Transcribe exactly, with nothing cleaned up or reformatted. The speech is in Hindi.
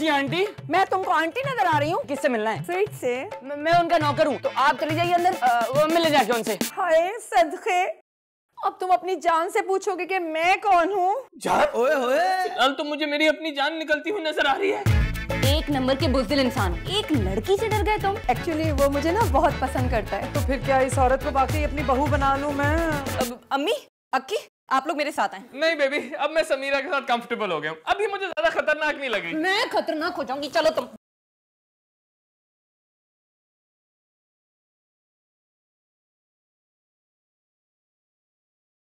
जी आंटी। मैं तुमको आंटी नजर आ रही हूँ? किससे मिलना है? स्वीट से। म- मैं उनका नौकर हूँ, तो आप चले जाइए अंदर, आ, वो मिले जाके उनसे। हाय सदके, अब तुम अपनी जान से पूछोगे कि मैं कौन हूँ? ओए ओए, फिलहाल तो मुझे मेरी अपनी जान निकलती हुई नजर आ रही है। एक नंबर के बुज़दिल इंसान, एक लड़की से डर गए तुम? एक्चुअली वो मुझे ना बहुत पसंद करता है। तो फिर क्या इस औरत को बाकी अपनी बहू बना लूं मैं? अब अम्मी, अक्की, आप लोग मेरे साथ आए। नहीं बेबी, अब मैं समीरा के साथ कंफर्टेबल हो गया हूँ, अभी मुझे ज्यादा खतरनाक नहीं लगी। मैं खतरनाक हो जाऊंगी, चलो तुम।